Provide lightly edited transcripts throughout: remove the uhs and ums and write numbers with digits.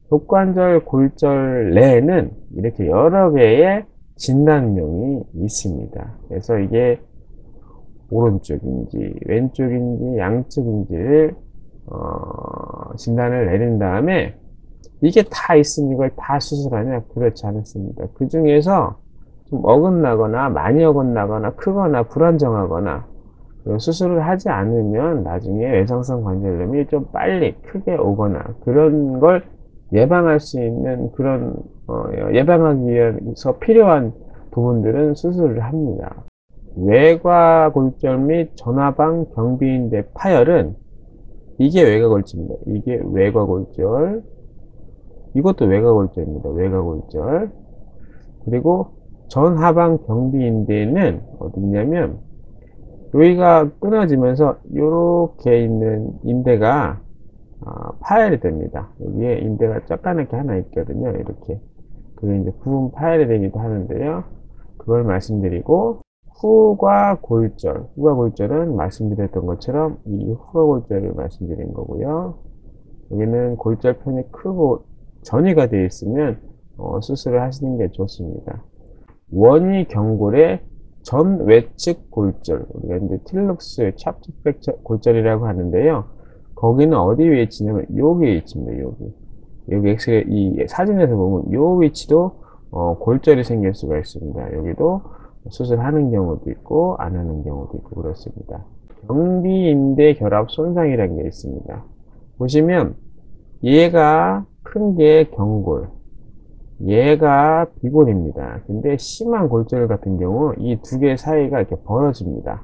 족관절 골절 내에는 이렇게 여러 개의 진단명이 있습니다. 그래서 이게 오른쪽인지 왼쪽인지 양쪽인지를 진단을 내린 다음에 이게 다 있으면 이걸 다 수술하냐? 그렇지 않습니다. 그 중에서 좀 어긋나거나 많이 어긋나거나 크거나 불안정하거나 수술을 하지 않으면 나중에 외상성 관절염이 좀 빨리 크게 오거나 그런 걸 예방할 수 있는 그런 예방하기 위해서 필요한 부분들은 수술을 합니다. 외과골절 및 전화방 경비인대 파열은 이게 외과골절입니다. 이게 외과골절, 이것도 외과골절입니다. 외과골절. 그리고 전하방 경비인대는 어디냐면 여기가 끊어지면서 이렇게 있는 인대가 파열이 됩니다. 여기에 인대가 쩍가맣게 하나 있거든요. 이렇게. 그게 이제 부분 파열이 되기도 하는데요. 그걸 말씀드리고, 후과골절은 말씀드렸던 것처럼 이 후과골절을 말씀드린 거고요. 여기는 골절편이 크고 전이가 되어 있으면 수술을 하시는 게 좋습니다. 원위 경골의 전 외측 골절, 우리가 이제 틸룩스 찹트 프랙처 골절이라고 하는데요. 거기는 어디 위치냐면 여기 위치입니다. 여기 엑스레이 이 사진에서 보면 요 위치도 골절이 생길 수가 있습니다. 여기도 수술하는 경우도 있고 안 하는 경우도 있고 그렇습니다. 경비인대 결합 손상이라는 게 있습니다. 보시면 얘가 큰 게 경골, 얘가 비골입니다. 근데 심한 골절 같은 경우 이 두 개 사이가 이렇게 벌어집니다.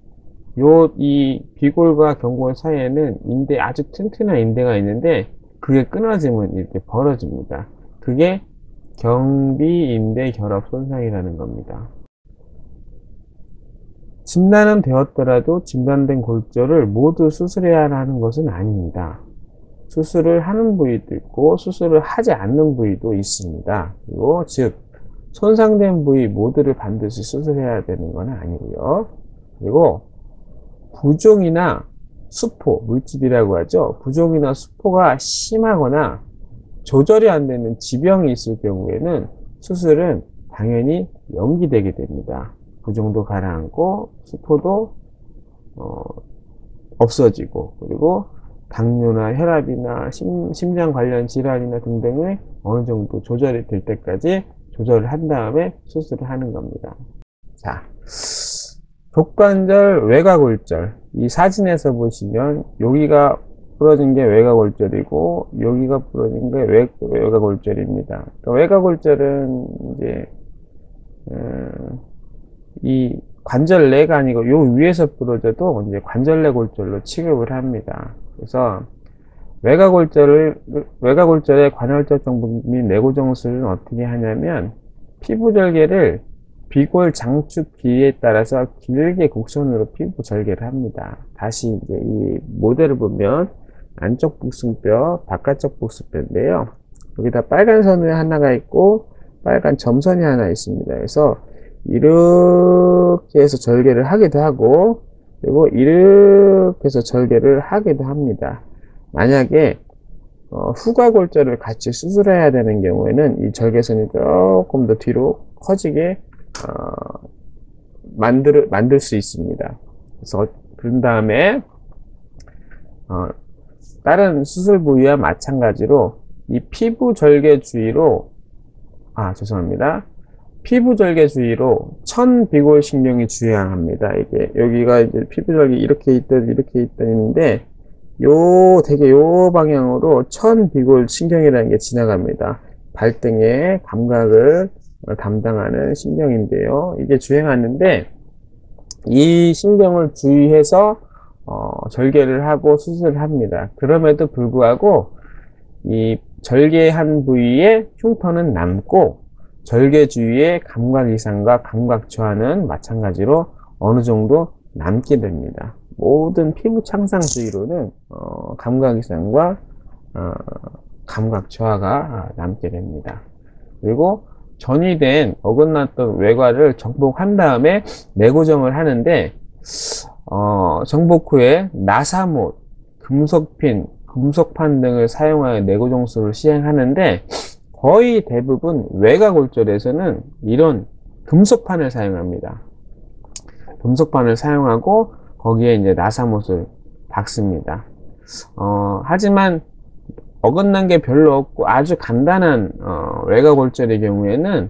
이 비골과 경골 사이에는 인대, 아주 튼튼한 인대가 있는데 그게 끊어지면 이렇게 벌어집니다. 그게 경비인대 결합 손상이라는 겁니다. 진단은 되었더라도 진단된 골절을 모두 수술해야 하는 것은 아닙니다. 수술을 하는 부위도 있고 수술을 하지 않는 부위도 있습니다. 그리고 즉 손상된 부위 모두를 반드시 수술해야 되는 건 아니고요. 그리고 부종이나 수포, 물집이라고 하죠. 부종이나 수포가 심하거나 조절이 안 되는 지병이 있을 경우에는 수술은 당연히 연기되게 됩니다. 부종도 가라앉고 수포도 없어지고 그리고 당뇨나 혈압이나 심장 관련 질환이나 등등의 어느 정도 조절이 될 때까지 조절을 한 다음에 수술을 하는 겁니다. 자, 족관절 외과골절. 이 사진에서 보시면 여기가 부러진 게 외과골절이고 여기가 부러진 게 외과골절입니다. 그러니까 외과골절은 이제 이 관절내가 아니고 요 위에서 부러져도 이제 관절내 골절로 취급을 합니다. 그래서 외과골절의 관절적 정복 및 내고정술은 어떻게 하냐면 피부 절개를 비골 장축 길이에 따라서 길게 곡선으로 피부 절개를 합니다. 다시 이제 이 모델을 보면 안쪽 복숭뼈, 바깥쪽 복숭뼈인데요. 여기다 빨간 선이 하나가 있고 빨간 점선이 하나 있습니다. 그래서 이렇게 해서 절개를 하기도 하고 그리고 이렇게 해서 절개를 하기도 합니다. 만약에 후과골절을 같이 수술해야 되는 경우에는 이 절개선이 조금 더 뒤로 커지게 만들 수 있습니다. 그래서 그런 다음에 다른 수술 부위와 마찬가지로 이 피부 절개 주위로 죄송합니다. 피부 절개 주위로 천비골 신경이 주행합니다. 이게 여기가 이제 피부 절개 이렇게 있는데 되게 요 방향으로 천비골 신경이라는 게 지나갑니다. 발등의 감각을 담당하는 신경인데요. 이게 주행하는데 이 신경을 주의해서 절개를 하고 수술을 합니다. 그럼에도 불구하고 이 절개한 부위에 흉터는 남고 절개 주위의 감각 이상과 감각 저하는 마찬가지로 어느 정도 남게 됩니다. 모든 피부 창상 주위로는 감각 이상과 감각 저하가 남게 됩니다. 그리고 전이된 어긋났던 외과를 정복한 다음에 내고정을 하는데 정복 후에 나사못, 금속핀, 금속판 등을 사용하여 내구종술을 시행하는데, 거의 대부분 외곽골절에서는 이런 금속판을 사용합니다. 금속판을 사용하고 거기에 이제 나사못을 박습니다. 하지만 어긋난 게 별로 없고 아주 간단한 외곽골절의 경우에는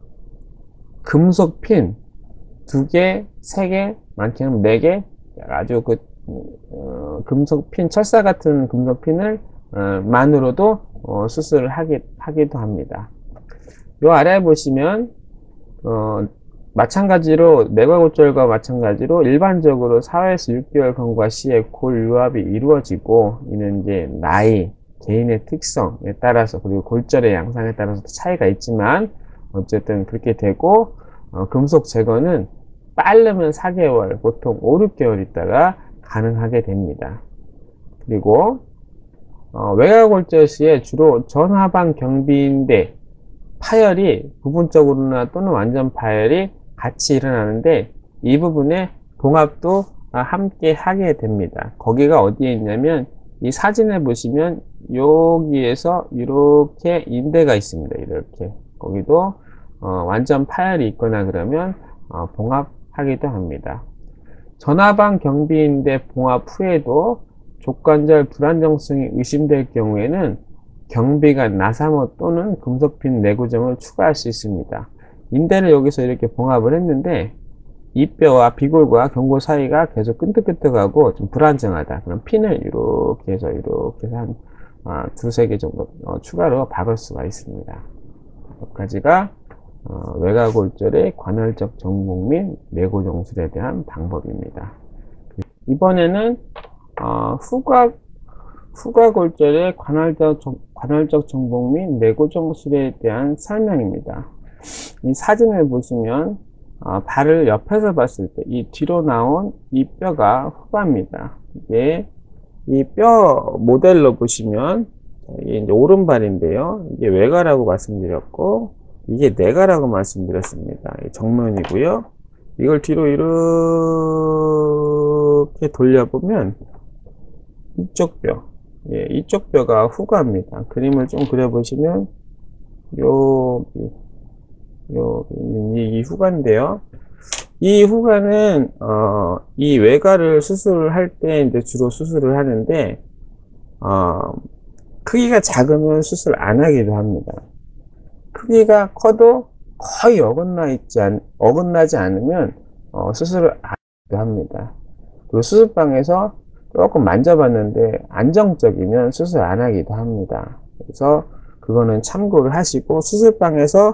금속 핀 2개, 3개, 많게는 4개, 아주 금속 핀, 철사 같은 금속 핀을 만으로도 수술을 하기도 합니다. 요 아래에 보시면 마찬가지로 내과골절과 마찬가지로 일반적으로 4에서 6개월 경과 시에 골 유합이 이루어지고, 이는 이제 나이, 개인의 특성에 따라서 그리고 골절의 양상에 따라서 차이가 있지만 어쨌든 그렇게 되고, 금속 제거는 빠르면 4개월, 보통 5, 6개월 있다가 가능하게 됩니다. 그리고 외곽골절 시에 주로 전하방 경비인대 파열이 부분적으로나 또는 완전 파열이 같이 일어나는데, 이 부분에 봉합도 함께 하게 됩니다. 거기가 어디에 있냐면, 이 사진을 보시면 여기에서 이렇게 인대가 있습니다. 이렇게 거기도 완전 파열이 있거나 그러면 봉합하기도 합니다. 전하방 경비인대 봉합 후에도 족관절 불안정성이 의심될 경우에는 경비가 나사못 또는 금속핀 내구점을 추가할 수 있습니다. 인대를 여기서 이렇게 봉합을 했는데 이 뼈와 비골과 경골 사이가 계속 끈적끈적하고 좀 불안정하다. 그럼 핀을 이렇게 해서 한 두세 개 정도 추가로 박을 수가 있습니다. 여기까지가 외곽골절의 관할적 정복 및 내구종술에 대한 방법입니다. 이번에는 후과골절의 관할적 정복 및 내구종술에 대한 설명입니다. 이 사진을 보시면 발을 옆에서 봤을 때 이 뒤로 나온 이 뼈가 후과입니다. 이게 이 뼈 모델로 보시면 이게 이제 오른발인데요. 이게 외과라고 말씀드렸고 이게 내과라고 말씀드렸습니다. 정면이고요. 이걸 뒤로 이렇게 돌려보면 이쪽 뼈, 이쪽 뼈가 후과입니다. 그림을 좀 그려보시면 이 후과인데요. 이 후과는 이 외과를 수술을 할 때 이제 주로 수술을 하는데 크기가 작으면 수술 안 하기도 합니다. 크기가 커도 거의 어긋나지 않으면 수술을 안 하기도 합니다. 그리고 수술방에서 조금 만져봤는데 안정적이면 수술 안 하기도 합니다. 그래서 그거는 참고를 하시고, 수술방에서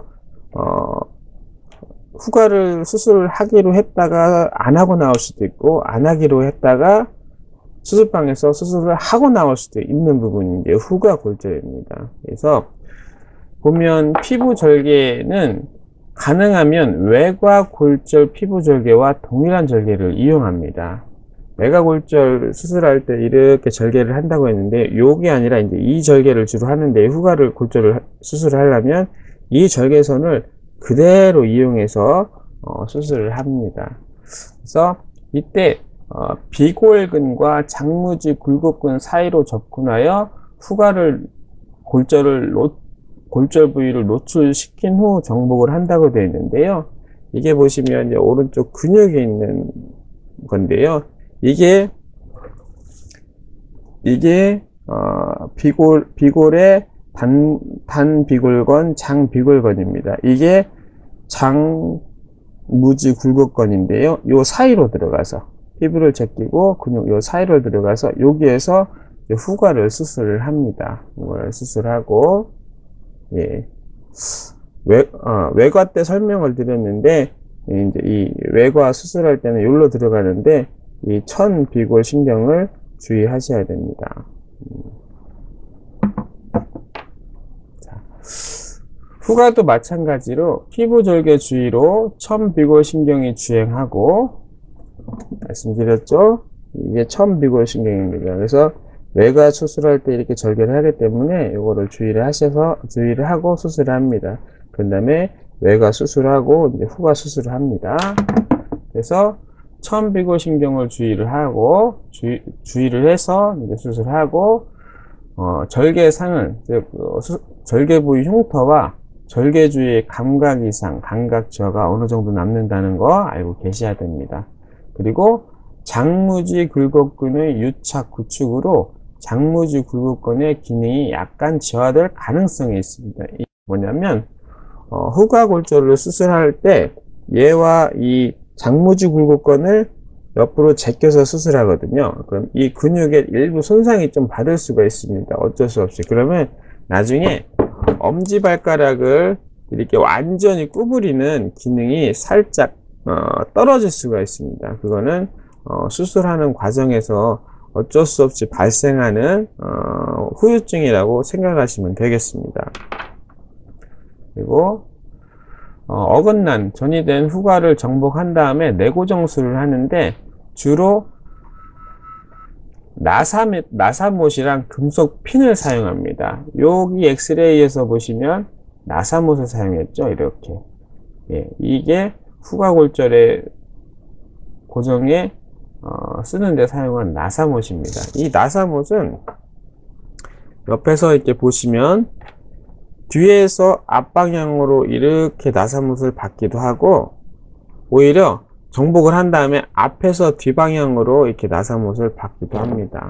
후과를 수술을 하기로 했다가 안 하고 나올 수도 있고, 안 하기로 했다가 수술방에서 수술을 하고 나올 수도 있는 부분이 이제 후과골절입니다. 그래서 보면 피부 절개는 가능하면 외과골절 피부 절개와 동일한 절개를 이용합니다. 외과골절 수술할 때 이렇게 절개를 한다고 했는데, 요게 아니라 이제 이 절개를 주로 하는데, 후과를 골절을 수술을 하려면 이 절개선을 그대로 이용해서 수술을 합니다. 그래서 이때 비골근과 장무지 굴곡근 사이로 접근하여 골절 부위를 노출시킨 후 정복을 한다고 되어 있는데요. 이게 보시면 이제 오른쪽 근육에 있는 건데요. 이게 비골의 단비골건, 장비골건입니다. 이게 장무지 굴곡건인데요. 요 사이로 들어가서 피부를 제끼고 근육 요 사이로 들어가서 여기에서 후과를 수술을 합니다. 후과를 수술하고, 외과 때 설명을 드렸는데, 이제 이 외과 수술할 때는 여기로 들어가는데 이 천비골 신경을 주의하셔야 됩니다. 후과도 마찬가지로 피부 절개 주의로 천비골 신경이 주행하고, 말씀드렸죠? 이게 천비골 신경입니다. 그래서 외과 수술할 때 이렇게 절개를 하기 때문에 이거를 주의를 하고 수술을 합니다. 그 다음에 외과 수술하고 이제 후과 수술을 합니다. 그래서 천비골 신경을 주의를 해서 이제 수술하고, 절개상은 즉 절개 부위 흉터와 절개 주위의 감각 이상, 감각 저하가 어느 정도 남는다는 거 알고 계셔야 됩니다. 그리고 장무지 굴곡근의 유착 구축으로 장무지 굴곡근의 기능이 약간 저하될 가능성이 있습니다. 이게 뭐냐면 후가골절을 수술할 때 얘와 이 장무지 굴곡근을 옆으로 제껴서 수술하거든요. 그럼 이 근육의 일부 손상이 좀 받을 수가 있습니다. 어쩔 수 없이. 그러면 나중에 엄지발가락을 이렇게 완전히 구부리는 기능이 살짝 떨어질 수가 있습니다. 그거는 수술하는 과정에서 어쩔 수 없이 발생하는 후유증이라고 생각하시면 되겠습니다. 그리고 어긋난 전이된 후가를 정복한 다음에 내고정술을 하는데 주로 나사못이랑 금속 핀을 사용합니다. 여기 엑스레이에서 보시면 나사못을 사용했죠. 이렇게. 예, 이게 후가골절의 고정에 쓰는데 사용한 나사못입니다. 이 나사못은 옆에서 이렇게 보시면 뒤에서 앞방향으로 이렇게 나사못을 받기도 하고, 오히려 정복을 한 다음에 앞에서 뒷방향으로 이렇게 나사못을 받기도 합니다.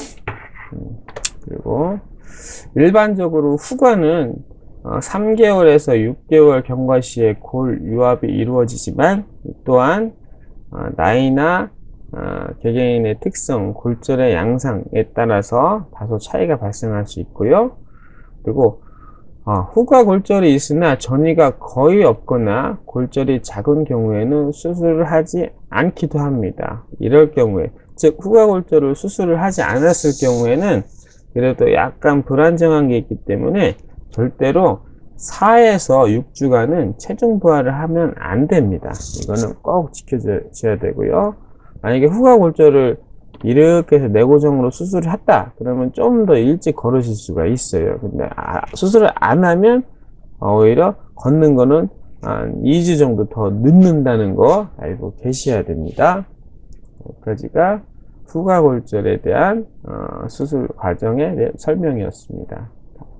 그리고 일반적으로 후가는 3개월에서 6개월 경과 시에 골 유합이 이루어지지만, 또한 나이나 개개인의 특성, 골절의 양상에 따라서 다소 차이가 발생할 수 있고요. 그리고 후가 골절이 있으나 전이가 거의 없거나 골절이 작은 경우에는 수술을 하지 않기도 합니다. 이럴 경우에, 즉 후가 골절을 수술을 하지 않았을 경우에는 그래도 약간 불안정한 게 있기 때문에 절대로 4에서 6주간은 체중 부하를 하면 안 됩니다. 이거는 꼭 지켜줘야 되고요. 만약에 후가 골절을 이렇게 해서 내고정으로 수술을 했다 그러면 좀 더 일찍 걸으실 수가 있어요. 근데 수술을 안 하면 오히려 걷는 거는 한 2주 정도 더 늦는다는 거 알고 계셔야 됩니다. 여기까지가 후가골절에 대한 수술 과정의 설명이었습니다.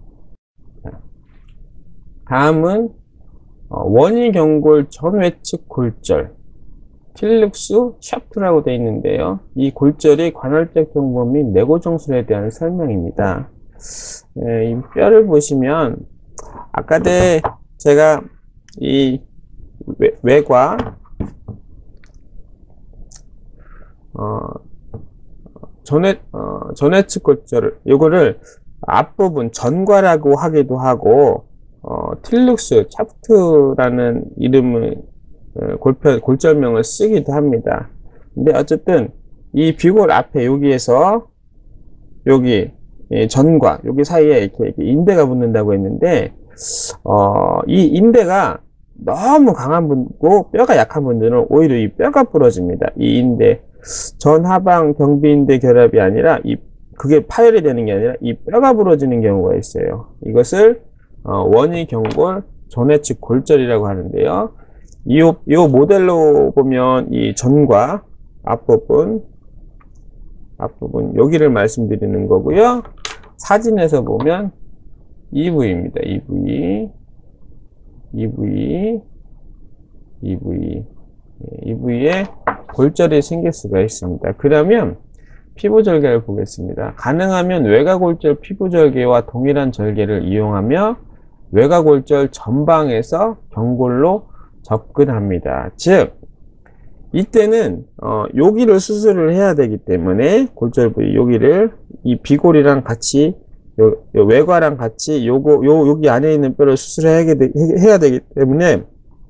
다음은 원위경골 전외측 골절, 틸룩스 샤프트라고 되어 있는데요. 이 골절이 관할적 경부 및 내고정술에 대한 설명입니다. 이 뼈를 보시면 아까 제가 이 외과 전외측 골절을 요거를 앞부분 전과라고 하기도 하고 틸룩스 샤프트라는 이름을 골절명을 쓰기도 합니다. 근데 어쨌든 이 비골 앞에 여기에서 여기 전과 여기 사이에 이렇게 인대가 붙는다고 했는데 이 인대가 너무 강한 분고 뼈가 약한 분들은 오히려 이 뼈가 부러집니다. 이 인대 전하방 경비인대 결합이 아니라 그게 파열이 되는 게 아니라 이 뼈가 부러지는 경우가 있어요. 이것을 원위경골 전외측 골절이라고 하는데요. 이 모델로 보면 이 전과 앞부분 여기를 말씀드리는 거고요. 사진에서 보면 이 부위입니다. 이 부위에 골절이 생길 수가 있습니다. 그러면 피부절개를 보겠습니다. 가능하면 외가골절 피부절개와 동일한 절개를 이용하며 외가골절 전방에서 경골로 접근합니다. 즉 이때는 여기를 수술을 해야 되기 때문에 골절 부위 여기를 이 비골이랑 같이 요 외과랑 같이 여기 안에 있는 뼈를 수술해야 되기 때문에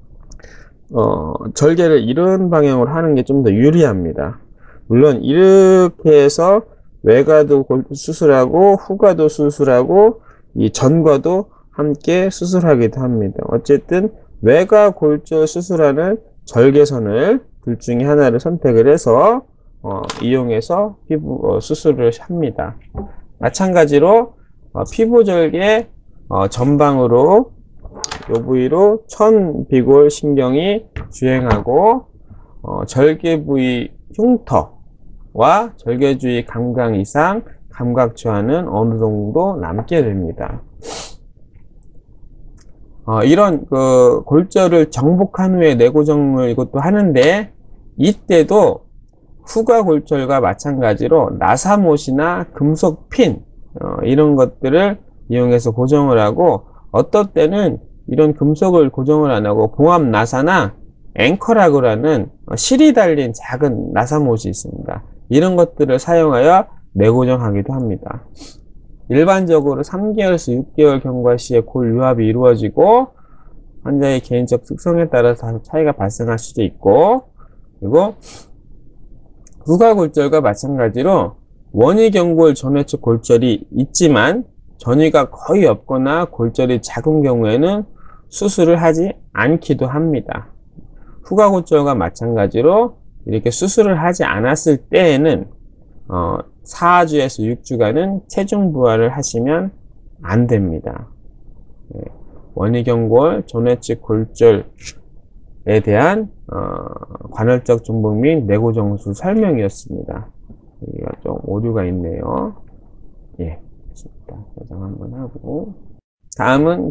절개를 이런 방향으로 하는 게 좀 더 유리합니다. 물론 이렇게 해서 외과도 수술하고 후과도 수술하고 이 전과도 함께 수술하기도 합니다. 어쨌든 외과 골절 수술하는 절개선을 둘 중에 하나를 선택을 해서 이용해서 피부 수술을 합니다. 마찬가지로 피부절개 전방으로 요 부위로 천비골 신경이 주행하고 절개 부위 흉터와 절개 주위 감각 이상, 감각초안은 어느 정도 남게 됩니다. 이런 그 골절을 정복한 후에 내고정을 이것도 하는데, 이때도 후가 골절과 마찬가지로 나사못이나 금속 핀 이런 것들을 이용해서 고정을 하고, 어떨 때는 이런 금속을 고정을 안 하고 봉합 나사나 앵커라고 하는 실이 달린 작은 나사못이 있습니다. 이런 것들을 사용하여 내고정하기도 합니다. 일반적으로 3개월에서 6개월 경과 시에 골 유합이 이루어지고, 환자의 개인적 특성에 따라서 차이가 발생할 수도 있고, 그리고 후가골절과 마찬가지로 원위경골 전회측 골절이 있지만 전이가 거의 없거나 골절이 작은 경우에는 수술을 하지 않기도 합니다. 후가골절과 마찬가지로 이렇게 수술을 하지 않았을 때에는 4주에서 6주간은 체중 부하를 하시면 안 됩니다. 원위경골 전회측 골절에 대한 관할적 정복 및 내고정술 설명이었습니다. 여기가 좀 오류가 있네요. 예, 저장 한번 하고, 다음은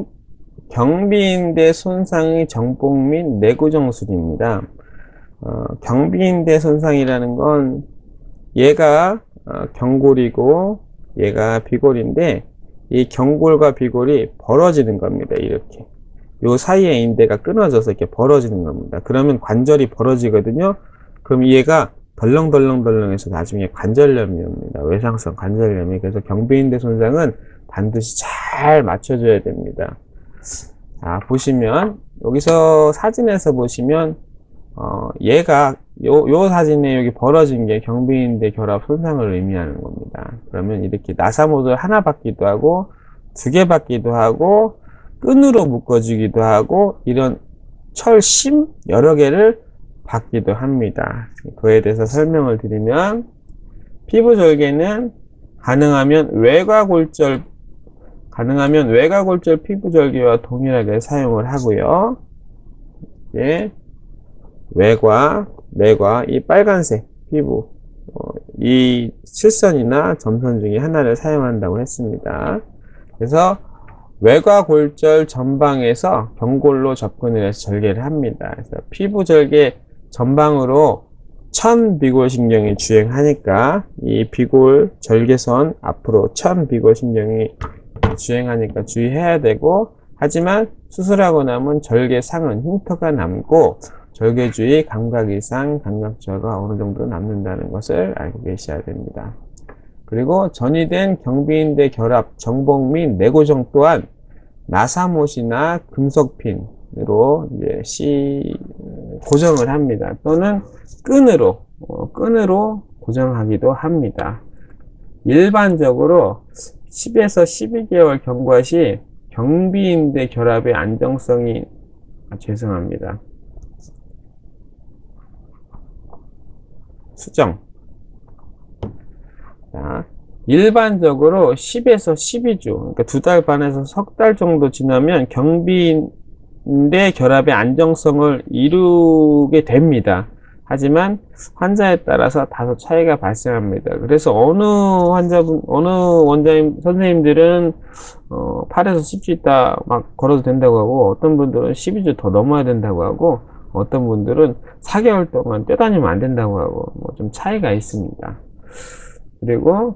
경비인대 손상의 정복 및 내고정술입니다. 경비인대 손상이라는 건 얘가 경골이고 얘가 비골인데, 이 경골과 비골이 벌어지는 겁니다. 이렇게 요 사이에 인대가 끊어져서 이렇게 벌어지는 겁니다. 그러면 관절이 벌어지거든요. 그럼 얘가 덜렁덜렁덜렁해서 나중에 관절염이 옵니다. 외상성 관절염이. 그래서 경비인대 손상은 반드시 잘 맞춰줘야 됩니다. 자, 보시면 여기서 사진에서 보시면 얘가 요 사진에 여기 벌어진 게 경비인대 결합 손상을 의미하는 겁니다. 그러면 이렇게 나사못을 하나 받기도 하고 2개 받기도 하고 끈으로 묶어주기도 하고 이런 철심 여러 개를 받기도 합니다. 그에 대해서 설명을 드리면, 피부절개는 가능하면 외과골절 피부절개와 동일하게 사용을 하고요. 예, 외과, 내과, 이 빨간색 피부, 이 실선이나 점선 중에 하나를 사용한다고 했습니다. 그래서 외과골절 전방에서 경골로 접근을 해서 절개를 합니다. 그래서 피부절개 전방으로 천비골신경이 주행하니까 이 비골 절개선 앞으로 천비골신경이 주행하니까 주의해야 되고, 하지만 수술하고 나면 절개상은 흉터가 남고 절개 주위 감각 이상, 감각저하가 어느 정도 남는다는 것을 알고 계셔야 됩니다. 그리고 전이된 경비인대 결합, 정복 및 내고정 또한 나사못이나 금속핀으로 이제 고정을 합니다. 또는 끈으로 고정하기도 합니다. 일반적으로 10에서 12개월 경과 시 경비인대 결합의 안정성이, 죄송합니다. 수정. 자, 일반적으로 10에서 12주, 그러니까 2달 반에서 석 달 정도 지나면 경비인대 결합의 안정성을 이루게 됩니다. 하지만 환자에 따라서 다소 차이가 발생합니다. 그래서 어느 원장님, 선생님들은 8에서 10주 있다 막 걸어도 된다고 하고, 어떤 분들은 12주 더 넘어야 된다고 하고, 어떤 분들은 4개월 동안 뛰어다니면 안 된다고 하고, 좀 차이가 있습니다. 그리고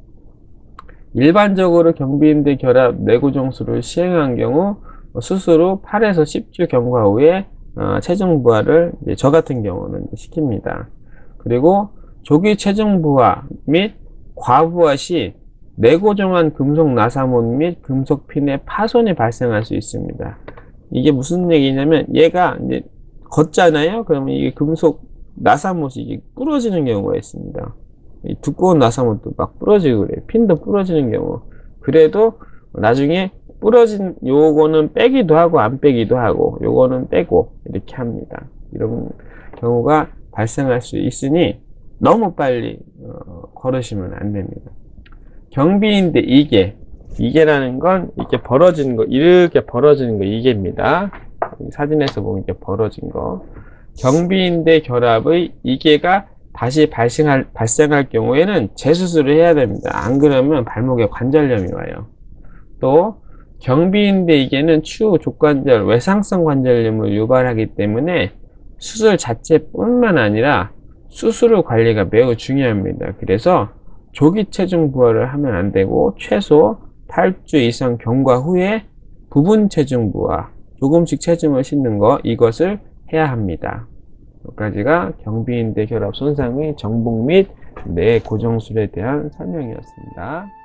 일반적으로 경비인대 결합 내고정술을 시행한 경우 수술 후 8에서 10주 경과 후에 체중 부하를 저 같은 경우는 시킵니다. 그리고 조기 체중 부하 및 과부하 시 내고정한 금속 나사못 및 금속 핀의 파손이 발생할 수 있습니다. 이게 무슨 얘기냐면, 얘가 이제 걷잖아요. 그러면 이게 금속 나사못이 이게 부러지는 경우가 있습니다. 이 두꺼운 나사못도 막 부러지고 그래요. 핀도 부러지는 경우. 그래도 나중에 부러진 요거는 빼기도 하고 안 빼기도 하고, 요거는 빼고 이렇게 합니다. 이런 경우가 발생할 수 있으니 너무 빨리 걸으시면 안 됩니다. 경비인대 이계라는 건 이렇게 벌어지는 거, 이렇게 벌어지는 거 이계입니다. 사진에서 보면 이렇게 벌어진 거. 경비인대 결합의 이계가 다시 발생할 경우에는 재수술을 해야 됩니다. 안 그러면 발목에 관절염이 와요. 또 경비인대에게는 추후 족관절 외상성 관절염을 유발하기 때문에 수술 자체뿐만 아니라 수술 후 관리가 매우 중요합니다. 그래서 조기 체중 부하를 하면 안 되고 최소 8주 이상 경과 후에 부분 체중 부하, 조금씩 체중을 싣는 거, 이것을 해야 합니다. 여기까지가 경비인대 결합 손상의 정복 및 뇌 고정술에 대한 설명이었습니다.